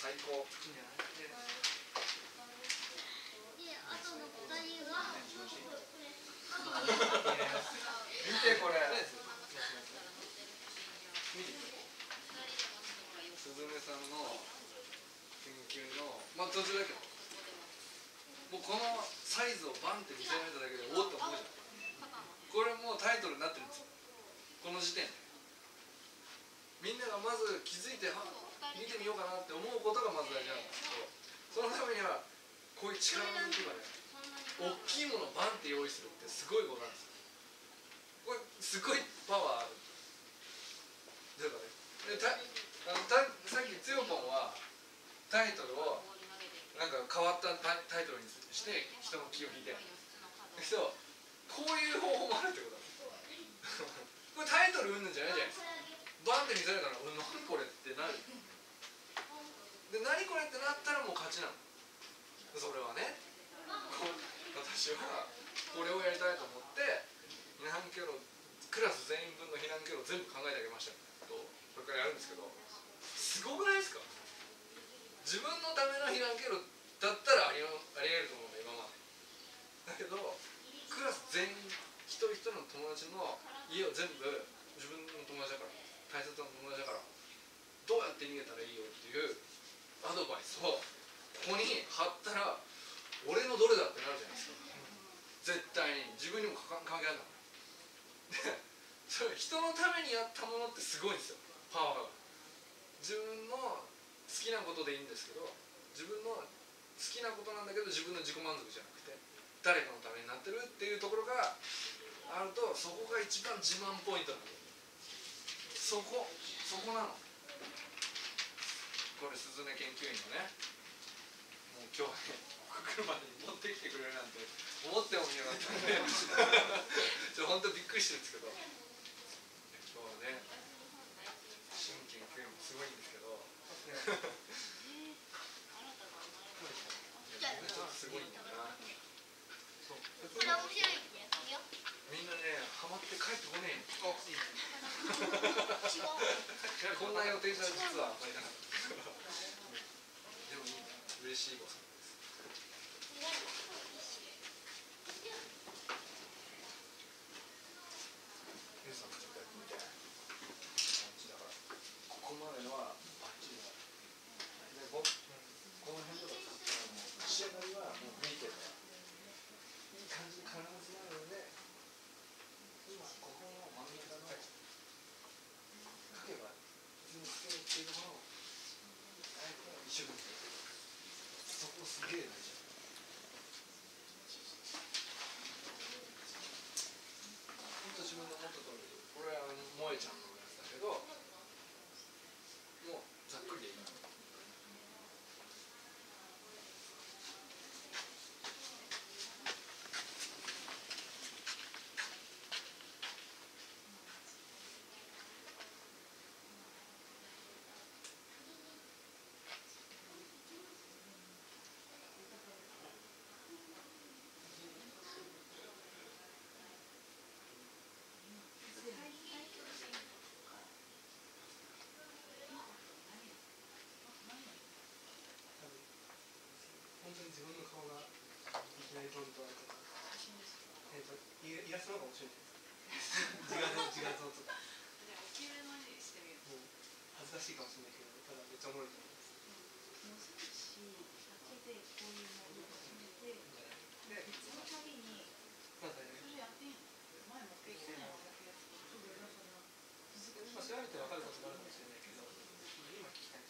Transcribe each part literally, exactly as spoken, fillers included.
最高。 いいんじゃない？で、 あとのふたりは見てこれ。すずめさんの研究のまあ途中だけど、もうこのサイズをバンって見せられただけでおっと思うじゃん。これもうタイトルになってるんですよ、この時点で。みんながまず気づいて見てみようかなって思うことがまず大事なんですけど、そのためにはこういう力の抜きがね、大きいものをバンって用意するってすごいことなんですよ。これすごいパワーある。だからね、でたあのたさっきつよぽんはタイトルをなんか変わったタイトルにして人の気を引いてるけど、こういう方法もあるってことだこれタイトルうんぬんじゃないじゃないですか。バンって見せられたら「何これ」ってなる。で何これってなったらもう勝ちなの。それはね、私はこれをやりたいと思って避難経路、クラス全員分の避難経路を全部考えてあげましたと、これからやるんですけど、すごくないですか？自分のための避難経路だったらありありえると思うんだ今まで。だけどクラス全員一人一人の友達の家を全部自分の友達だから、大切な友達だからどうやって逃げたらいいよっていうアドバイスをここに貼ったら俺のどれだってなるじゃないですか。絶対に自分にも関係あるんだから。でそれ人のためにやったものってすごいんですよ、パワーが。自分の好きなことでいいんですけど、自分の好きなことなんだけど自分の自己満足じゃなくて誰かのためになってるっていうところがあると、そこが一番自慢ポイントなんだ。そこそこなの。これスズメ研究員のね、もう今日ね来るまでに持ってきてくれるなんて思ってもみなかったんでちょっと本当びっくりしてるんですけど、今日はね新研究員もすごいんですけどちょっとすごいんだな。 これ面白いよ。 みんなねハマって帰ってこねえ。 あ、いいね。 こんな予定じゃ実はあんまりなかったでもいいね、嬉しい誤算です。ゆうさんもちょっとやってみて。感じだからここまでのはバッチリだ。でここの辺とかさ、仕上がりはもう見てるいい感じに必ずなるので、今ここの真ん中の書けば普通に書けるっていうのをあえて一緒にそこすげえ大事。本当自分の思った通り、これは萌えちゃんのやつだけど、もうざっくりでいいから。 本当に自分の顔がいきなりドンとあるとか、えっとイラストの方が面白いです自画像自画像とか。 じゃあ大きめのにしてみよう。 もう恥ずかしいかもしれないけど、ただめっちゃおもろいと思います。 無印だけでこういうのを始めて、 で、 その度にまずね、 それやってんやん。前持ってきてないやつとか。 まあ調べて分かることがあるかもしれないけど、今聞きたいです。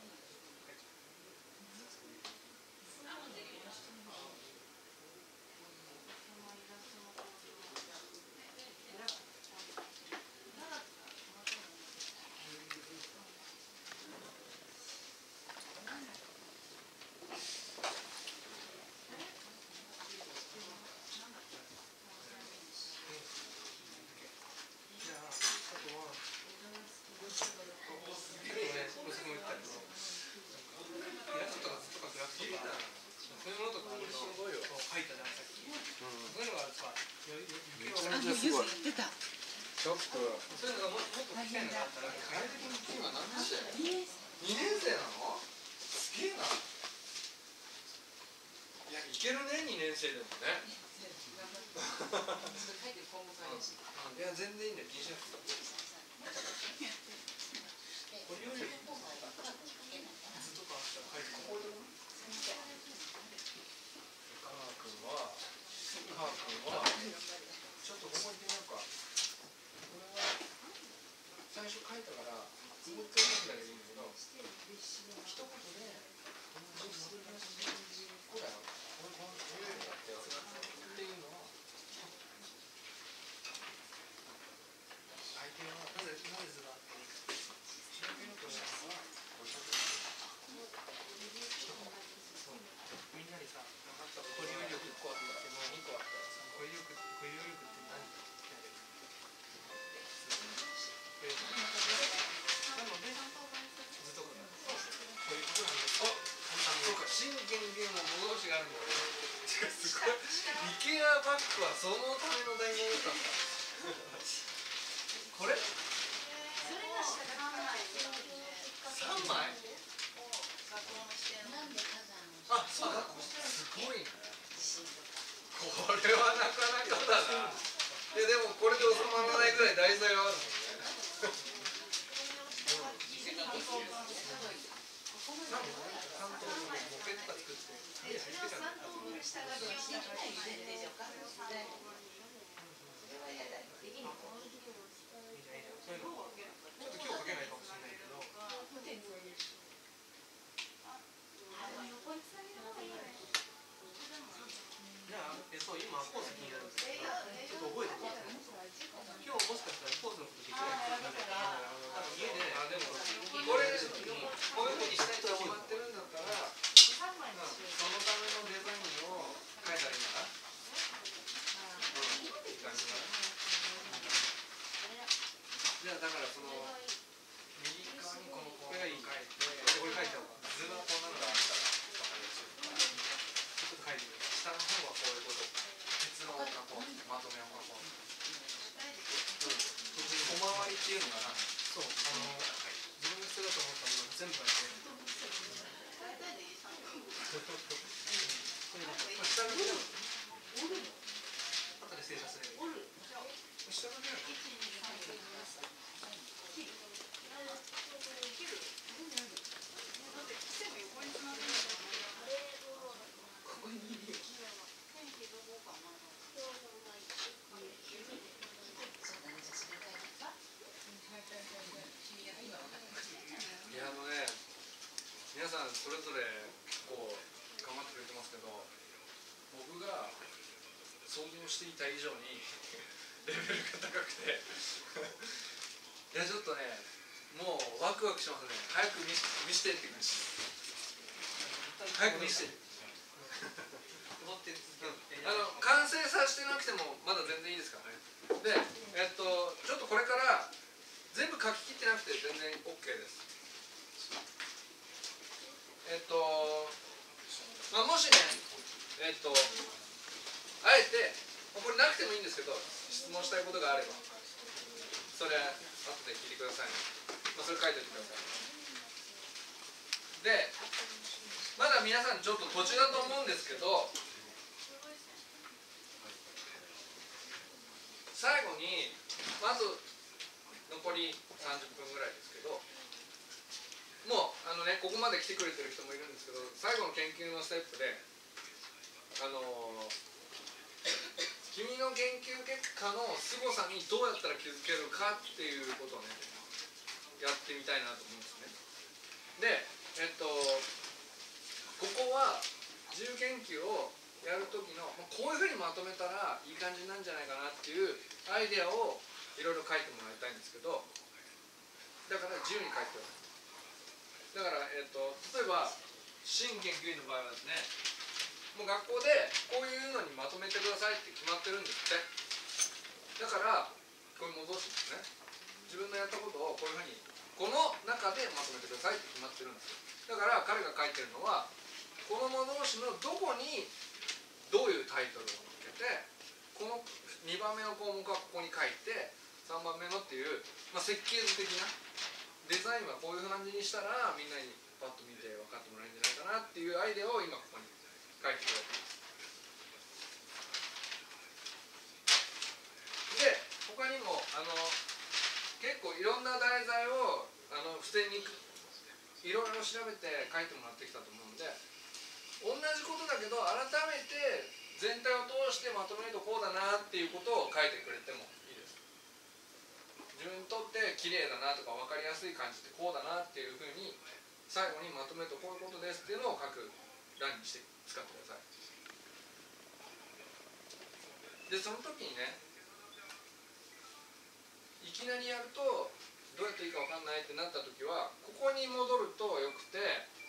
すごい。 出た。 ちょっとそういうのがもっと聞きたいのがあったら、 今何年生？にねん生なの？す生でもね書いて今後されるし。 いや全然いいんだよ気にしなくてこれより図とかあったら書いてここでカー君はカー君はちょっとここに行ってみようか。これは最初書いたからもう一回書くだけでいいんだけど一言で同じ戻り出しこうだよこういうのだったよっていうのを相手はなぜなぜ図があって調べようとしたのはみんなにさ分かった保有力いっこあったけどにこあったらさ保有力保有力って何ってなるなので図とかがこういうことなんですあそうか真剣ゲームの戻しがあるんだよてかすごいイケアバッグはそのための台本だったんだこれそれが下がさんまいなんで火山をあそうだすごいねこれはなかなかだないやでもこれで収まらないぐらい題材はあるもんね関東のボケとか作って家入ってからそういうのちょっと今日書けないかもしれないけどじゃあえそう今コース気になるんですけどちょっと覚えておこう今日もしかしたらコースのことできないかもしれない多分家であでもこれこういうふうにしたいと決まってるんだったらそのためのデザインを書いたらいいんだなうんいい感じだじゃあだからその右側にこのこれがいい書いてこれ書いておく図がこんなのがあったら分かりやすいからちょっと書いてみる下の方はこういうこと結論を書こうまとめを書こううん小回りっていうのかなそうあの自分が必要だと思ったもの全部書いてこれなんか下の方後で精査すればいい下の方いやあのね皆さんそれぞれ結構頑張ってくれてますけど僕が想像していた以上にレベルが高くていやちょっとねもうワクワクしますね早く見し見してって感じ早く見して踊って続けるあの完成させてなくてもまだ全然いいですからねでえっとちょっとこれから全部書き切ってなくて全然 OK ですえっと、まあ、もしねえっとあえてこれなくてもいいんですけど質問したいことがあればそれ後で聞いてくださいね、まあ、それ書いておいてくださいでまだ皆さんちょっと途中だと思うんですけど最後にまず残りさんじゅっぷんぐらいですけどもうあのねここまで来てくれてる人もいるんですけど最後の研究のステップであのー、君の研究結果の凄さにどうやったら気づけるかっていうことをねやってみたいなと思うんですねでえっとここは自由研究をやる時のこういうふうにまとめたらいい感じなんじゃないかなっていうアイデアをいろいろ書いてもらいたいんですけどだから自由に書いてくださいだから、えっと、例えば新研究員の場合はですねもう学校でこういうのにまとめてくださいって決まってるんですってだからこれ戻しですね自分のやったことをこういうふうにこの中でまとめてくださいって決まってるんですよだから彼が書いてるのはこの戻しのどこにどういうタイトルをつけてこのにばんめの項目はここに書いてさんばんめのっていう、まあ、設計図的なデザインはこういう感じにしたらみんなにパッと見て分かってもらえるんじゃないかなっていうアイデアを今ここに書いてくれてますな題材をあの付箋にいろいろ調べて書いてもらってきたと思うんで、同じことだけど改めて全体を通してまとめるとこうだなっていうことを書いてくれてもいいです。自分にとって綺麗だなとか分かりやすい感じってこうだなっていうふうに最後にまとめるとこういうことですっていうのを書く欄にして使ってください。でその時にね、いきなりやるとどうやっていいか分かんないってなった時はここに戻るとよくて、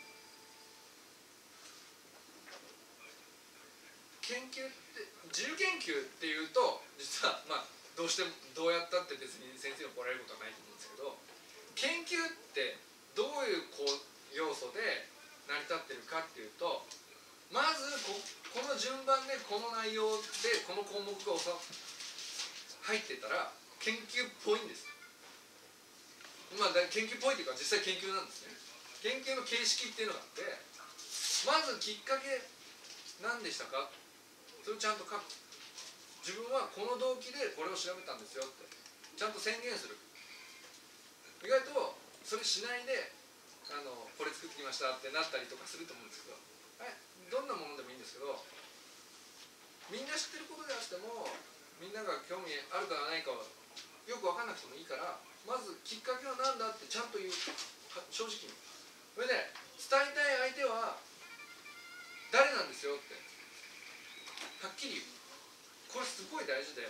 研究って自由研究っていうと実はまあどうしてもどうやったって別に先生に怒られることはないと思うんですけど、研究ってどういうこう要素で成り立ってるかっていうと、まず こ, この順番でこの内容でこの項目が入ってたら研究っぽいんです。まあ研究っぽいっていうか実際研究なんですね。研究の形式っていうのがあって、まずきっかけ何でしたか、それをちゃんと書く。自分はこの動機でこれを調べたんですよってちゃんと宣言する。意外とそれしないであのこれ作ってきましたってなったりとかすると思うんですけど、はい、どんなものでもいいんですけど、みんな知ってることであってもみんなが興味あるかないかはよく分かんなくてもいいから、まずきっかけは何だってちゃんと言う、正直に。それで伝えたい相手は誰なんですよってはっきり言う。これすごい大事で、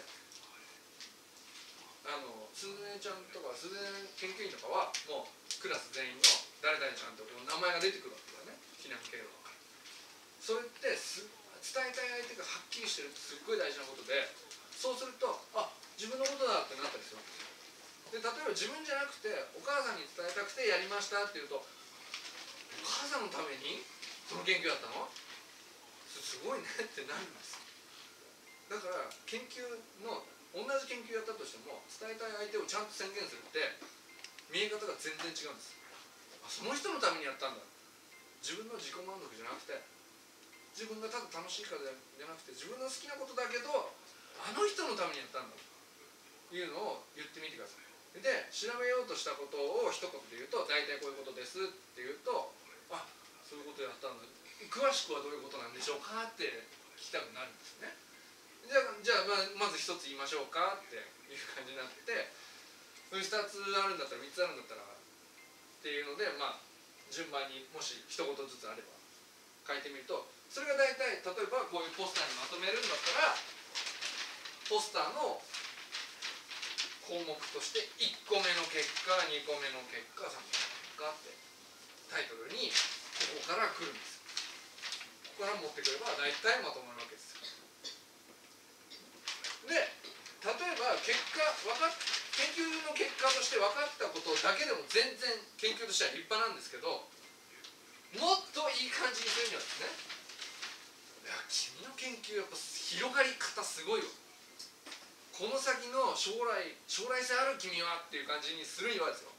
あのすずねちゃんとかすずね研究員とかはもうクラス全員の誰々ちゃんとこの名前が出てくるわけだよね、避難経路が。それってす伝えたい相手がはっきりしてるってすっごい大事なことで、そうするとあ自分のことだってなったりするわけですよ。で例えば自分じゃなくてお母さんに伝えたくてやりましたっていうと、お母さんのためにその研究だったのすごいねってなるんです。だから研究の同じ研究やったとしても伝えたい相手をちゃんと宣言するって見え方が全然違うんです。あその人のためにやったんだ、自分の自己満足じゃなくて、自分がただ楽しいからじゃなくて自分の好きなことだけどあの人のためにやったんだというのを言ってみてください。で調べようとしたことを一言で言うと大体こういうことですって言うと、あそういうことやったんだ、詳しくはどういうことなんでしょうかって聞きたくなるんですね。じゃあ、じゃあまあ、まず一つ言いましょうかっていう感じになって、ふたつあるんだったらみっつあるんだったらっていうので、まあ順番にもし一言ずつあれば書いてみると、それが大体例えばこういうポスターにまとめるんだったら、ポスターの項目としていっこめの結果、にこめの結果、さんこめの結果ってタイトルにここから来るんです。ここから持ってくれば大体まとまるわけですよ。で例えば結果分かっ研究の結果として分かったことだけでも全然研究としては立派なんですけど、もっといい感じにするにはですね、いや君の研究やっぱ広がり方すごいよ、この先の将来将来性ある君はっていう感じにするにはですよ、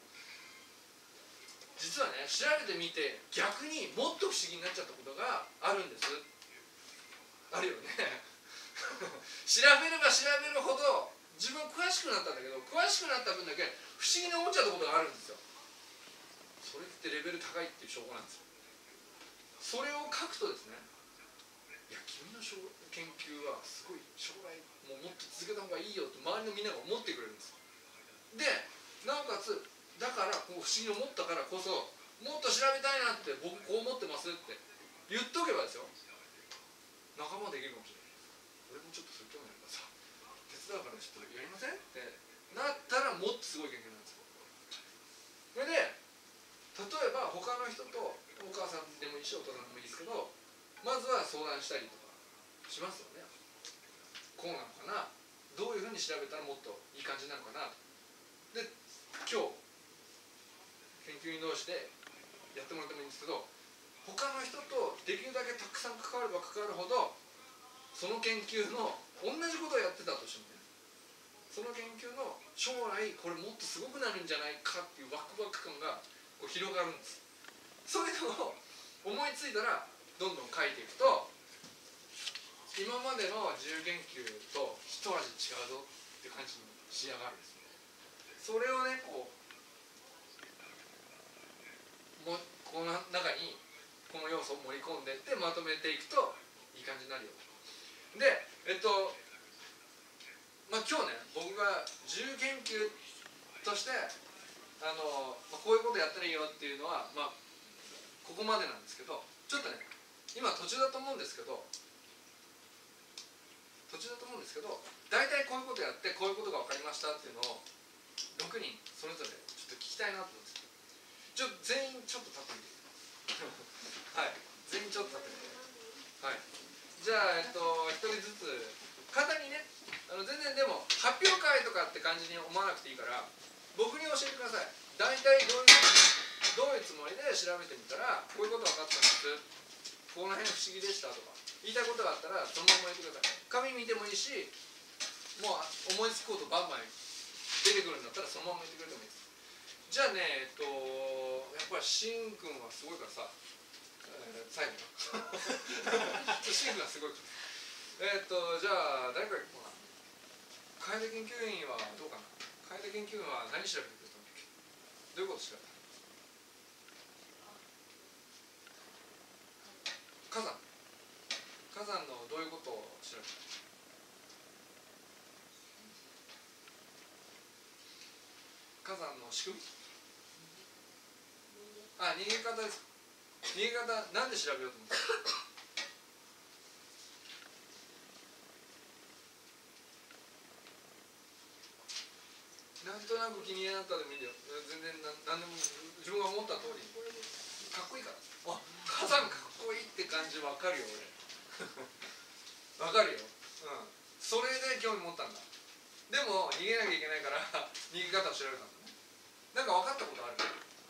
実はね調べてみて逆にもっと不思議になっちゃったことがあるんです。あるよね調べれば調べるほど自分詳しくなったんだけど、詳しくなった分だけ不思議に思っちゃったことがあるんですよ。それってレベル高いっていう証拠なんですよ。それを書くとですね、いや君の研究はすごい将来もうもっと続けた方がいいよって周りのみんなが思ってくれるんです。でなおかつだからこう不思議に思ったからこそもっと調べたいなって僕こう思ってますって言っとけばですよ、仲間できるかもしれない。俺もちょっとそれ興味あるからさ手伝うからちょっとやりませんってなったらもっとすごい研究なんですよ。それで例えば他の人とお母さんでもいいしお父さんでもいいですけど、まずは相談したりとかしますよね。こうなのかな、どういうふうに調べたらもっといい感じなのかな。で今日研究員同士でやってもらってもいいんですけど、他の人とできるだけたくさん関われば関わるほどその研究の同じことをやってたとしてもね、その研究の将来これもっとすごくなるんじゃないかっていうワクワク感がこう広がるんです。そういうのを思いついたらどんどん書いていくと、今までの自由研究と一味違うぞって感じに仕上がるんですね。それをねこうもこの中にこの要素を盛り込んでってまとめていくといい感じになるよ。でえっとまあ今日ね僕が自由研究としてあの、まあ、こういうことやったらいいよっていうのはまあここまでなんですけど、ちょっとね今途中だと思うんですけど途中だと思うんですけど大体こういうことやってこういうことが分かりましたっていうのをろくにんそれぞれちょっと聞きたいなと思うんです。ちょ全員ちょっと立ってみてはい全員ちょっと立ってみて、はい、じゃあえっとひとりずつ簡単にね、あの全然でも発表会とかって感じに思わなくていいから僕に教えてください。大体どういうどういうつもりで調べてみたらこういうこと分かったんです、この辺不思議でしたとか言いたいことがあったらそのまま言ってください。紙見てもいいし、もう思いつくことバンバン出てくるんだったらそのまま言ってくれてもいいです。じゃあねえっとやっぱりしんくんはすごいからさ、えー、最後しんくんはすごいからえっとじゃあ誰から行こうかな。楓研究員はどうかな。楓研究員は何調べてくれたんだっけ。どういうこと調べた。火山火山のどういうことを調べた。火山の仕組み、あ、逃げ方です。逃げ方なんで調べようと思った。なんとなく気になったでもいいんだよ。全然ななんでも自分が思った通りかっこいいから。あ、火山かっこいいって感じわかるよ俺わかるよ、うん、それで興味持ったんだ。でも逃げなきゃいけないから逃げ方を調べたんだね。なんか分かったことある。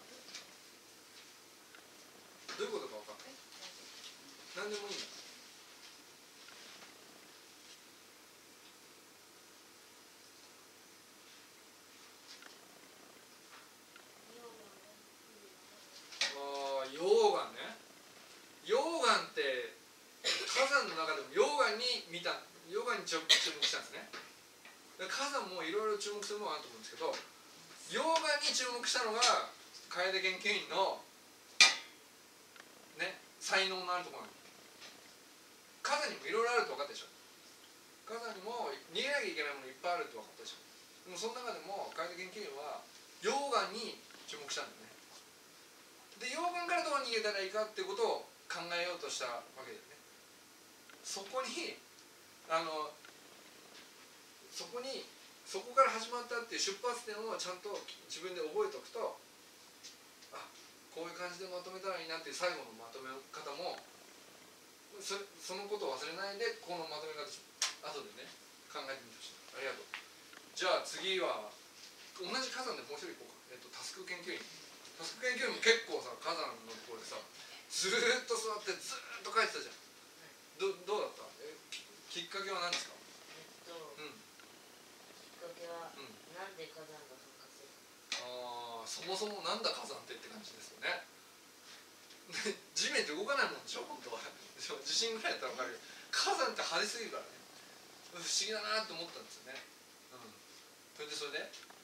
どういうことか分かった。何でもいいんだ。ああ、溶岩ね。溶岩って火山の中でも溶岩に見た溶岩に注目したんですね。火山もいろいろ注目するものあると思うんですけど、溶岩に注目したのが楓研究員のね才能のあるところなんです。火山にもいろいろあると分かったでしょ。火山にも逃げなきゃいけないものいっぱいあると分かったでしょ。でもその中でも楓研究員は溶岩に注目したんだよね。で溶岩からどう逃げたらいいかっていうことを考えようとしたわけだよね。そこにあのそこにそこから始まったっていう出発点をちゃんと自分で覚えておくと、あ、こういう感じでまとめたらいいなっていう最後のまとめ方も そ, そのことを忘れないでこのまとめ方後でね考えてみてほしい。ありがとう。じゃあ次は同じ火山でもう一人行こうか、えっと、タスク研究員。タスク研究員も結構さ火山のところでさずーっと座ってずーっと書いてたじゃん。ど, どうだった。えきっかけは何ですか。 えっと、 うん、 きっかけは、 うん、 なんで火山が噴火するか。 ああ、そもそもなんだ火山ってって感じですよね。地面って動かないもんでしょ本当は。地震ぐらいやったら分かるよ。火山って派手すぎるからね、不思議だなって思ったんですよね。うん、それでそれで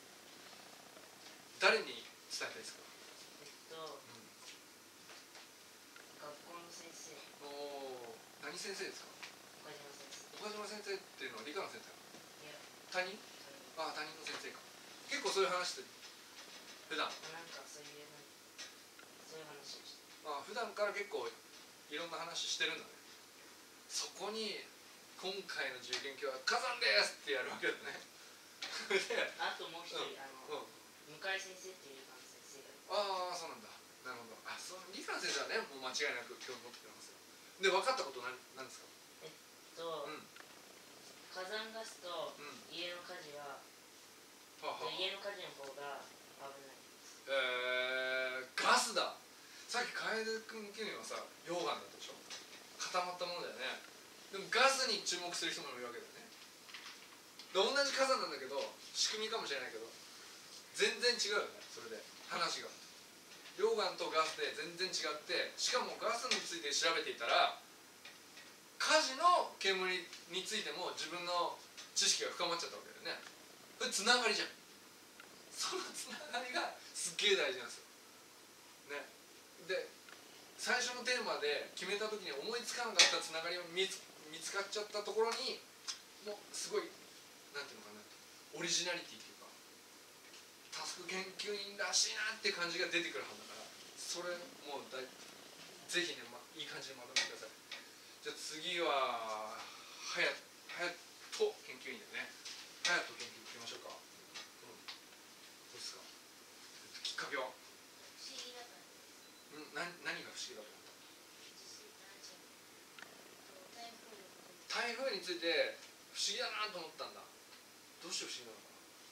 誰に伝えたいですか。 えっと、うん、学校の先生。 おお、何先生ですか。 岡島先生。 岡島先生っていうのは理科の先生。 いや、 担任。ああ、担任の先生か。結構そういう話って普段なんかそういうそういう話をして、 まあ普段から結構いろんな話してるんだね。そこに今回の自由研究は火山ですってやるわけだね。 あともう一人、 うん、 あの、 うん、 向井先生っていう理科の先生が。 ああ、そうなんだ。なるほど。あ、その理科の先生はね、もう間違いなく興味持ってくれますよ。で、分かったことなんなんですか。 えっと、 うん、 火山ガスとうん、 家の火事は、 はあはあ、 家の火事の方が危ないです。 えー、ガスだ。さっき楓君研究員はさ溶岩だったでしょ。固まったものだよね。でもガスに注目する人もいるわけだよね。で同じ火山なんだけど仕組みかもしれないけど全然違うよね。それで話が溶岩とガスで全然違って、しかもガスについて調べていたら火事の煙についても自分の知識が深まっちゃったわけだよね。それつながりじゃん。そのつながりがすっげえ大事なんですよね。 で最初のテーマで決めた時に思いつかなかったつながりが見つ、見つかっちゃったところにもうすごいなんていうのかなオリジナリティっていうかタスク研究員らしいなっていう感じが出てくるはずだからそれもうだいぜひね、ま、いい感じにまとめてください。じゃあ次ははやはやと研究員だよね。はやと研究員いきましょうか。うん、どうですかきっかけは。 不思議だからです。 うん、な何が不思議だと思った。 台風のこと台風について不思議だなと思ったんだ。どうして不思議なのか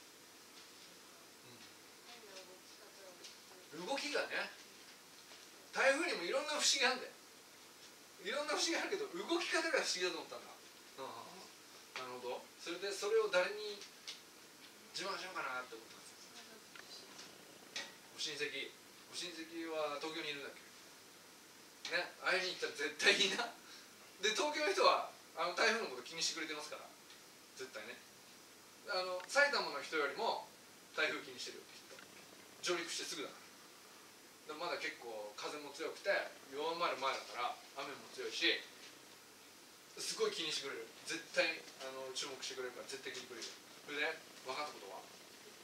な。動きがね、台風にもいろんな不思議あるんだよ。いろんな不思議あるけど動き方が不思議だと思ったんだ。ああ、なるほど。それでそれを誰に自慢しようかなって思ったんですよ。お親戚お親戚は東京にいるんだっけね、会いに行ったら絶対いいな。で東京の人はあの台風のこと気にしてくれてますから絶対ね。あの埼玉の人よりも台風気にしてるよって人上陸してすぐだから。でまだ結構風も強くて弱まる前だから雨も強いしすごい気にしてくれる。絶対あの注目してくれるから絶対聞いてくれる。それで分かったことは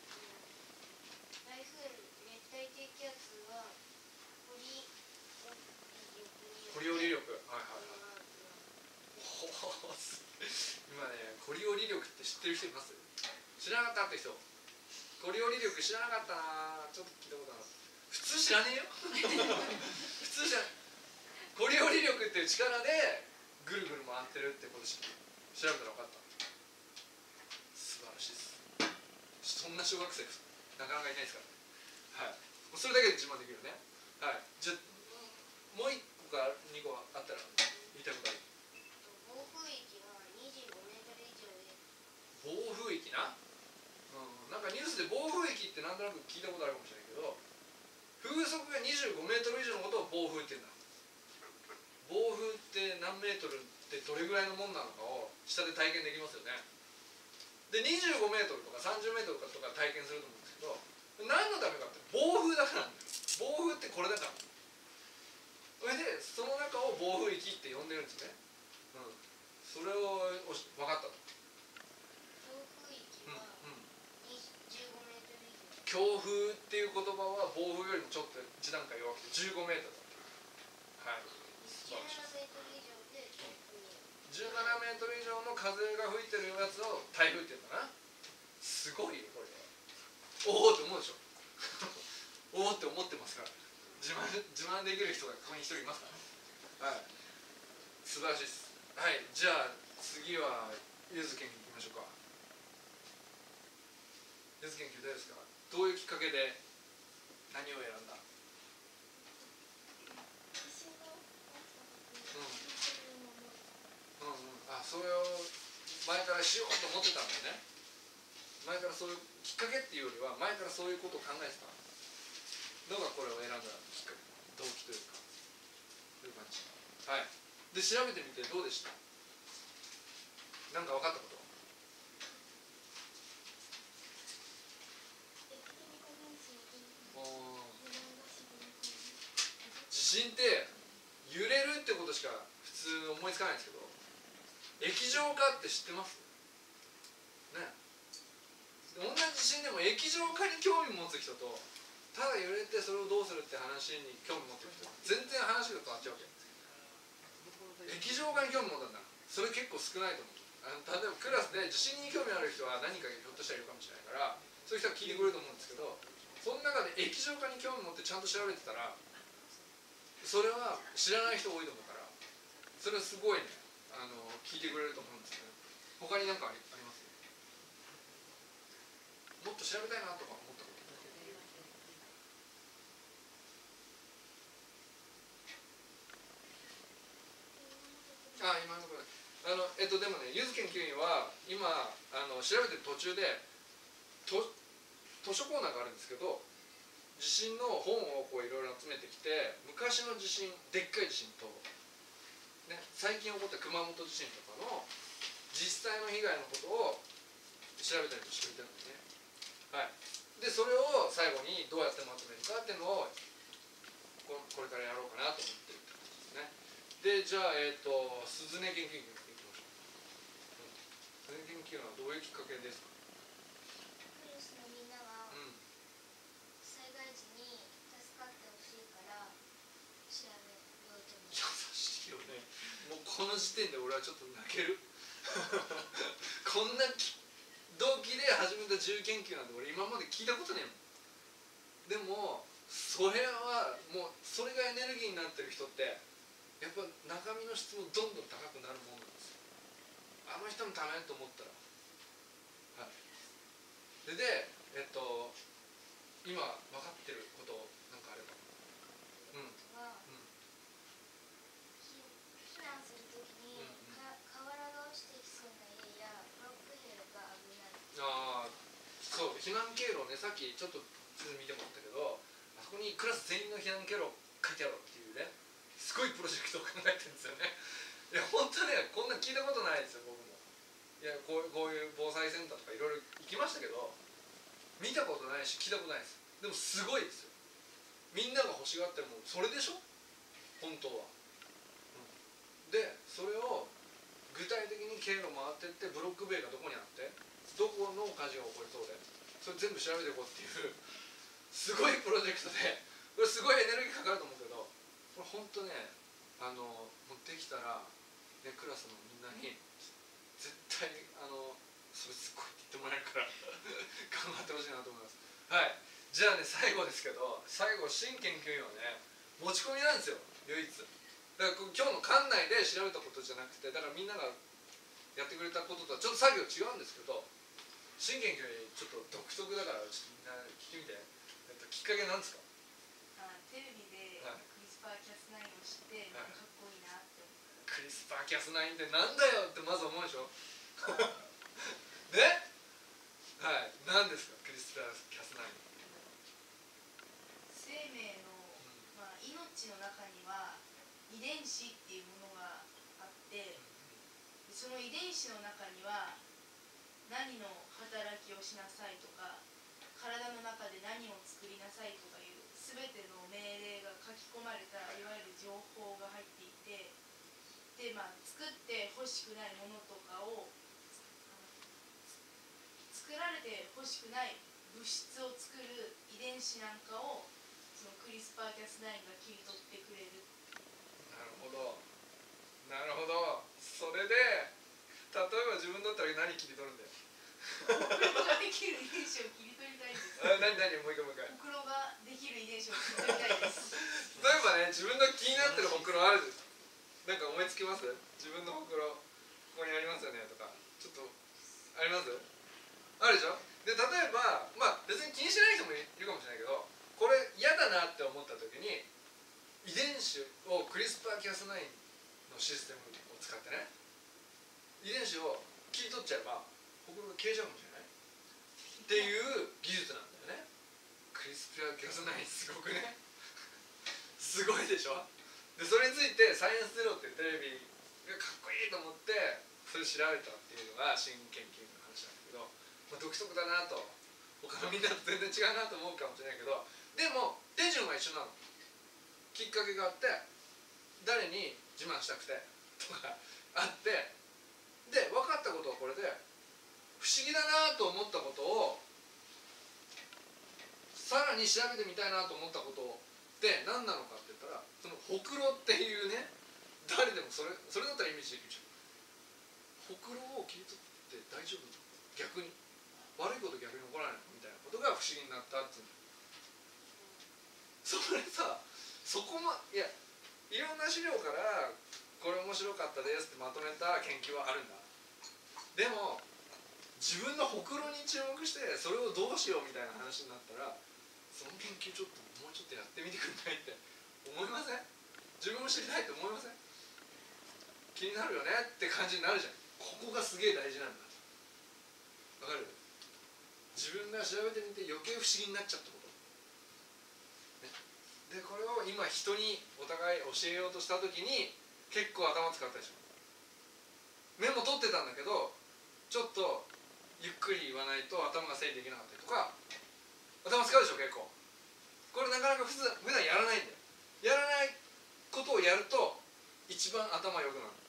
台風熱帯低気圧はコリコリオリ力、はいはいはい。ほほ今ねコリオリ力って知ってる人います？知らなかったって人。コリオリ力知らなかったな。ちょっと聞いたことある。普通知らねえよ普通じゃない。コリオリ力っていう力でぐるぐる回ってるってことし調べたら分かった。素晴らしいです。そんな小学生なかなかいないですからね。はい、それだけで自慢できるね。はい、じゃあもう一個か二個あったら言いたいことある。 暴風域はにじゅうごメートル以上で暴風域な、うん、なんかニュースで暴風域ってなんとなく聞いたことあるかもしれないけど風速がにじゅうごメートル以上のことを暴風って言うんだ。暴風って何メートルってどれぐらいのもんなのかを下で体験できますよね。でにじゅうごメートルとかさんじゅうメートルとか体験すると思うんですけど何のためかって暴風だからなんだよ。暴風ってこれだから。それでその中を暴風域って呼んでるんですね。うん、それをおし分かったと。 強風域はじゅうごメートル以上。 強風っていう言葉は暴風よりもちょっと一段階弱くてじゅうごメートルだった。はい。 じゅうななメートル以上で強風。 じゅうななメートル以上の風が吹いてるやつを台風って言うんだな。すごいよこれ。おおって思うでしょおおって思ってますから。自慢自慢できる人がここに一人いますからね。はい。素晴らしいです。はい。じゃあ次はゆず研究いきましょうか。ゆず研究どうですか。どういうきっかけで何を選んだ。うんうん、あ、それを前からしようと思ってたんだよね。前からそういうきっかけっていうよりは前からそういうことを考えてたのがこれを選んだきっかけ、動機というかそういう感じ。はい。で調べてみてどうでした。なんか分かったこと。地震って揺れるってことしか普通思いつかないんですけど液状化って知ってますね。同じ地震でも液状化に興味持つ人とただ揺れてそれをどうするって話に興味持ってる人全然話が変わっちゃうわけ。液状化に興味持ったんだ。それ結構少ないと思う。あの例えばクラスで地震に興味ある人は何かひょっとしたらいるかもしれないからそういう人は聞いてくれると思うんですけどその中で液状化に興味持ってちゃんと調べてたらそれは知らない人多いと思うからそれはすごいねあの聞いてくれると思うんですね。他に何かありあります。もっと調べたいなとか思ったこと。あ、今のところあのえっとでもねゆず研究員は今あの調べてる途中でと図書コーナーがあるんですけど地震の本をこういろいろ集めてきて昔の地震でっかい地震と、ね、最近起こった熊本地震とかの実際の被害のことを調べたりとしてくれてるんですね。はい。でそれを最後にどうやってまとめるかっていうのをここれからやろうかなと思ってるってことですね。でじゃあえっ、ー、とスズネ研究員いきましょう。スズネ研究員はどういうきっかけですか？ クルスのみんながうん災害時に助かってほしいから調べようと思優う。 しいよね。もうこの時点で俺はちょっと泣けるこんな動機で始めた自由研究なんて俺今まで聞いたことねえもん。でもそれはもうそれがエネルギーになってる人ってやっぱ中身の質もどんどん高くなるもんなんですよ。あの人のためと思ったら。はい、ででえっと今分かってることなんかあれば。うんはうんひ避難するときに、 うんうんか瓦が落ちてきそうな家やブロック塀が危ない。 ああそう避難経路ね、さっきちょっと図見てもらったけどあそこにクラス全員の避難経路書いてあるっていうねすごいプロジェクトを考えてるんですよね。いや本当ねこんなん聞いたことないですよ僕も。いやこうこういう防災センターとかいろいろ行きましたけど見たことないし聞いたことないです。でもすごいですよ。みんなが欲しがってるもんそれでしょ本当は。うん、でそれを具体的に経路回ってってブロック塀がどこにあってどこの火事が起こりそうでそれ全部調べていこうっていうすごいプロジェクトでこれすごいエネルギーかかると思うけどこれ本当ねあの持ってきたら、ね、クラスのみんなに絶対あのそれすごいって言ってもらえるから頑張ってほしいなと思います。はいじゃあね最後ですけど最後新研究員はね持ち込みなんですよ唯一。だから今日の館内で調べたことじゃなくてだからみんながやってくれたこととはちょっと作業違うんですけど新研究員ちょっと独特だからちょっとみんな聞いてみて、えっと、きっかけなんですか？ あテレビではいクリスパーキャスナインを知って、 はいかっこいいなって思った。 クリスパーキャスナインってなんだよってまず思うでしょねはい何ですかクリスパーキャスナイン。 生命の、まあ、命の中には遺伝子っていうものがあってその遺伝子の中には何の働きをしなさいとか体の中で何を作りなさいとかいう全ての命令が書き込まれたいわゆる情報が入っていてで、まあ、作ってほしくないものとかを作られてほしくない物質を作る遺伝子なんかをそのクリスパーキャスナインが切り取ってくれる。 なるほどなるほど。それで例えば自分だったら何切り取るんだよほくろができる遺伝子を切り取りたいんです。 あ何何もう一回もう一回。 ほくろができる遺伝子を切り取りたいです。 例えばね自分の気になってるほくろあるなんか思いつきます？自分のほくろここにありますよねとかちょっとあります？あるでしょ。で例えばまあ別に気にしない人もいるかもしれないけどこれ嫌だなって思った時に遺伝子をクリスパーキャスナインのシステムを使ってね遺伝子を切り取っちゃえばほくろが消えちゃうかもしれないっていう技術なんだよね。クリスパーキャスナインすごくねすごいでしょ。でそれについてサイエンスゼロっていうテレビがかっこいいと思ってそれ調べたっていうのが新研究の話なんだけど、まあ、独特だなと他のみんなと全然違うなと思うかもしれないけどでも手順は一緒なの。きっかけがあって誰に自慢したくてとかあってで分かったことはこれで不思議だなと思ったことをさらに調べてみたいなと思ったことって何なのかって言ったらそのほくろっていうね誰でもそれそれだったらイメージできるじゃん。ほくろを切り取って大丈夫逆に悪いこと逆に起こらないみたいなことが不思議になったっていうの。それさそこもいやいろんな資料からこれ面白かったですってまとめた研究はあるんだ。でも自分のほくろに注目してそれをどうしようみたいな話になったらその研究ちょっともうちょっとやってみてくれないって思いません？自分も知りたいって思いません？気になるよねって感じになるじゃん。ここがすげえ大事なんだ。わかる？自分が調べてみて余計不思議になっちゃったこと、ね、でこれを今人にお互い教えようとした時に結構頭使ったでしょ。メモ取ってたんだけどちょっとゆっくり言わないと頭が整理できなかったりとか頭使うでしょ結構。これなかなか普段普段やらないんだよ。 やらないことをやると一番頭良くなる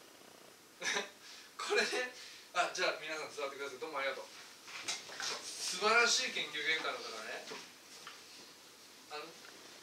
これね、あ、じゃあ皆さん座ってください。どうもありがとう。素晴らしい研究結果だからね、あの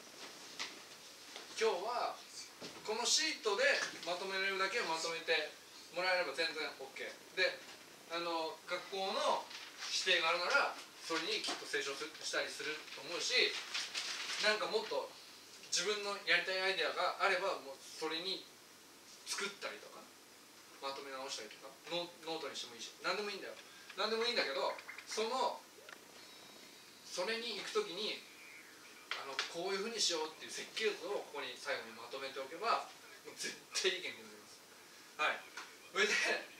今日はこのシートでまとめれるだけまとめてもらえれば全然 OK で、あの学校の指定があるならそれにきっと清書したりすると思うし、なんかもっと自分のやりたいアイデアがあればもうそれに作ったりとかまとめ直したりとか ノ, ノートにしてもいいし何でもいいんだよ。何でもいいんだけど、そのそれに行くときにあのこういうふうにしようっていう設計図をここに最後にまとめておけばもう絶対いい研究になります。はい。それで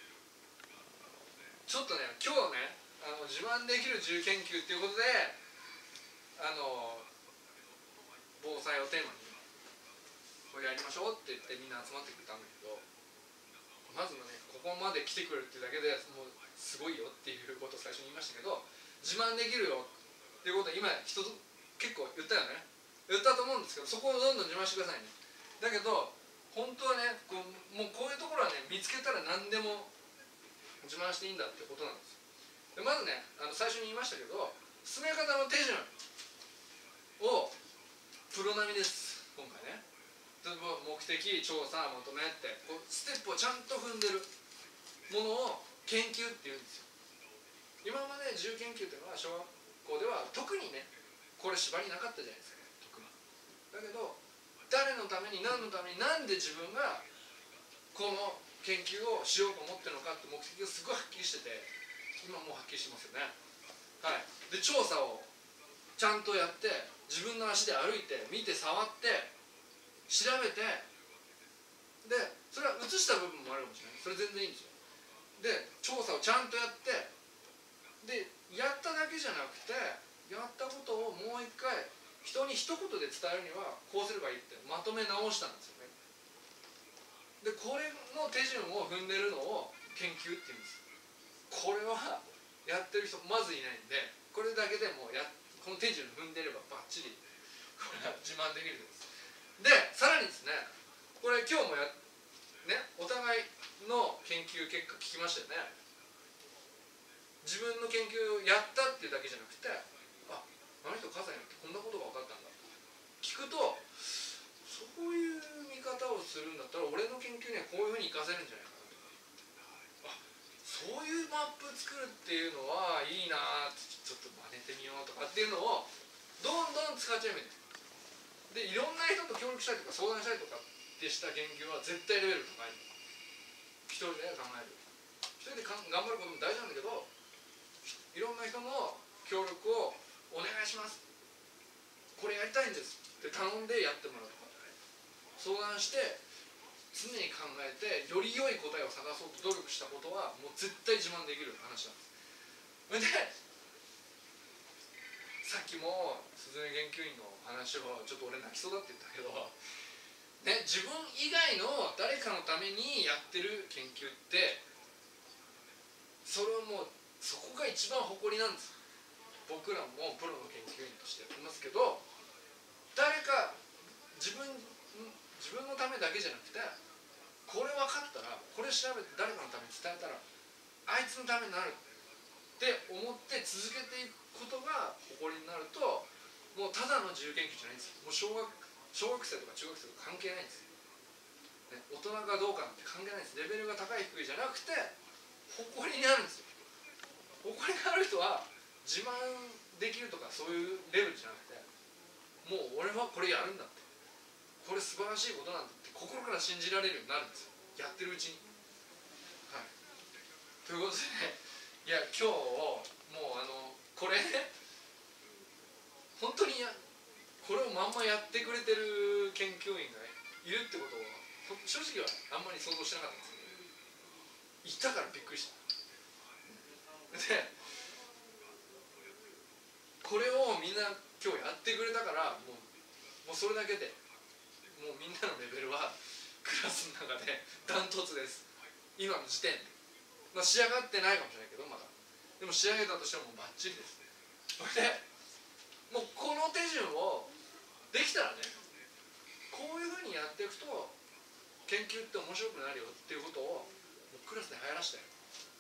ちょっとね今日ねあの自慢できる自由研究っていうことであの防災をテーマにこれやりましょうって言ってみんな集まってくれたんだけど、まずねここまで来てくれるっていうだけでもうすごいよっていうことを最初に言いましたけど、自慢できるよっていうことを今人と結構言ったよね。言ったと思うんですけど、そこをどんどん自慢してくださいね。だけど本当はねこうもうこういうところはね見つけたら何でも自慢していいんだってことなんですよ。でまずねあの最初に言いましたけど、進め方の手順をプロ並みです今回ね。例えば目的調査まとめってこうステップをちゃんと踏んでるものを研究って言うんですよ。今まで自由研究っていうのは小学校では特にねこれ縛りなかったじゃないですか、特に。だけど誰のために何のためになんで自分がこの研究をしようと思ってるのかって目的がすごいはっきりしてて、今もうはっきりしてますよね。はい。で調査をちゃんとやって自分の足で歩いて見て触って調べて、でそれは写した部分もあるかもしれない。それ全然いいんですよ。で調査をちゃんとやってでやっただけじゃなくてやったことをもう一回人に一言で伝えるにはこうすればいいってまとめ直したんですよね。でこれの手順を踏んでるのを研究って言うんです。これはやってる人まずいないんで、これだけでもやこの手順踏んでればバッチリこれは自慢できるんです。でさらにですね、これ今日もやねお互いの研究結果聞きましたよね。自分の研究をやったっていうだけじゃなくて、あ、あの人火災になってこんなことが分かったんだ聞くと、そういう見方をするんだったら俺の研究にはこういうふうに活かせるんじゃないかなとか、あ、そういうマップ作るっていうのはいいなってちょっと真似てみようとかっていうのをどんどん使っちゃえばいいんです。でいろんな人と協力したりとか相談したりとかってした研究は絶対レベル高い。一人で考える一人でかん頑張ることも大事なんだけど、いろんな人の協力をお願いします、これやりたいんですって頼んでやってもらうとか、相談して常に考えてより良い答えを探そうと努力したことはもう絶対自慢できる話なんです。それでさっきも鈴音研究員の話をちょっと俺泣きそうだって言ったけど、ね、自分以外の誰かのためにやってる研究ってそれをもうそこが一番誇りなんです。僕らもプロの研究員としてやってますけど、誰か自分自分のためだけじゃなくて、これ分かったらこれ調べて誰かのために伝えたらあいつのためになるって思って続けていくことが誇りになると、もうただの自由研究じゃないんですよ。もう小学小学生とか中学生とか関係ないんですよ、ね、大人かどうかなんて関係ないんです。レベルが高い低いじゃなくて誇りになるんですよ。誇りがある人は自慢できるとかそういうレベルじゃなくて、もう俺はこれやるんだって、これ素晴らしいことなんだって心から信じられるようになるんですよ、やってるうちに。はい、ということで、ね、いや今日もうあのこれね本当にやこれをまんまやってくれてる研究員がいるってことを正直はあんまり想像してなかったんですけど、いたからびっくりした。でこれをみんな今日やってくれたからもう、もうそれだけでもうみんなのレベルはクラスの中でダントツです、今の時点で。まあ、仕上がってないかもしれないけどまだでも仕上げたとしてもバッチリです。それでもうこの手順をできたらね、 こういうふうにやっていくと研究って面白くなるよっていうことをもうクラスで流行らしたよ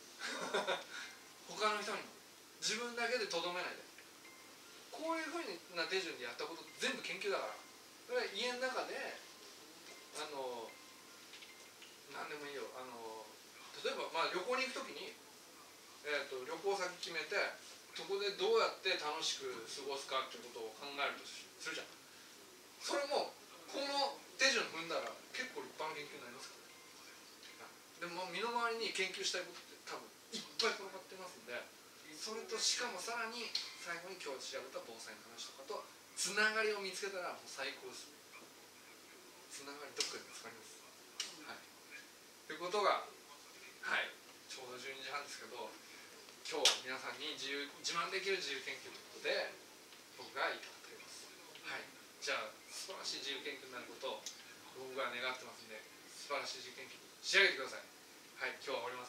他の人にも自分だけでとどめないで、こういうふうな手順でやったこと全部研究だから。それは家の中であの何でもいいよ、あの例えば、まあ、旅行に行くときに、えー、と旅行先決めてそこでどうやって楽しく過ごすかっていうことを考えるとするじゃん。それもこの手順踏んだら結構立派な研究になりますからね。でも身の回りに研究したいことって多分いっぱい転がってますんで、それとしかもさらに最後に今日調べた防災の話とかとつながりを見つけたらもう最高です。つながりどっかで見つかります。はい。ということが、はい、ちょうどじゅうにじはんですけど、今日皆さんに自由自慢できる自由研究ということで僕が言いたかったです。はい。じゃあ素晴らしい自由研究になることを僕が願ってますんで、素晴らしい自由研究に仕上げてください。はい、今日は終わります。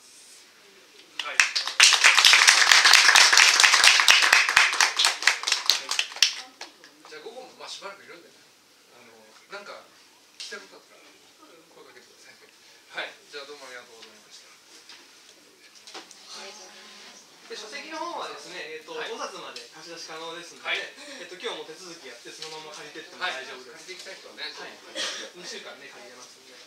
はい。じゃあ午後もまあしばらくいるんでね、あのなんか聞きたいことあったら声かけてください。はい、じゃあどうもありがとうございました。 で書籍の方はですね、えーとはい、 ごさつまで貸し出し可能ですので、 はい、 えーと今日も手続きやってそのまま借りてっても大丈夫です。 はい、借りていきたい人はね、 はい、にしゅうかんね借りれますんで。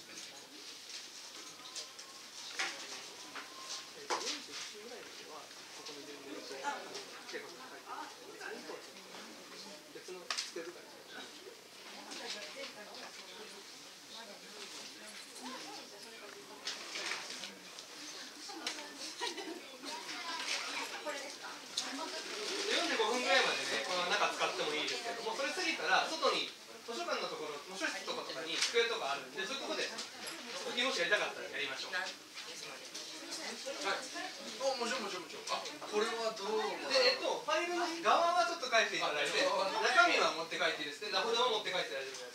えーとよんじゅうきゅうぐらいまではここに全然と結構書いて別の捨てるから。よんじゅうごふんぐらいまでね、この中使ってもいいですけども、それ過ぎたら外に図書館のところ、図書室とかとかに机とかあるんで、そういうところで解きもしやりたかったらやりましょう。はい。 お、もちろんもちろんもちろん。あ、これはどう？ で、えっとファイルの側はちょっと書いていただいて、中身は持って帰っていいですね。ダフでも持って帰って大丈夫です。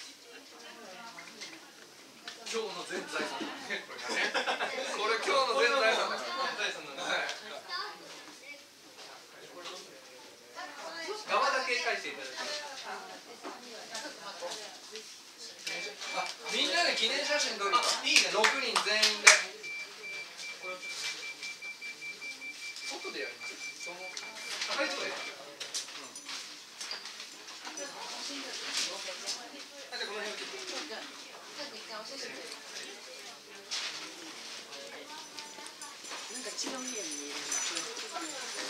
今日の全財産だね。これがね。これ今日の全財産だから。 財産なんで。 はい。 側だけ書いていただいて。 あ、みんなで記念写真撮るか。 いいね。 六人全員で。外でやります。その高いとこで。うん。あ、じゃあこの辺を切って。 なんか違う家に見える。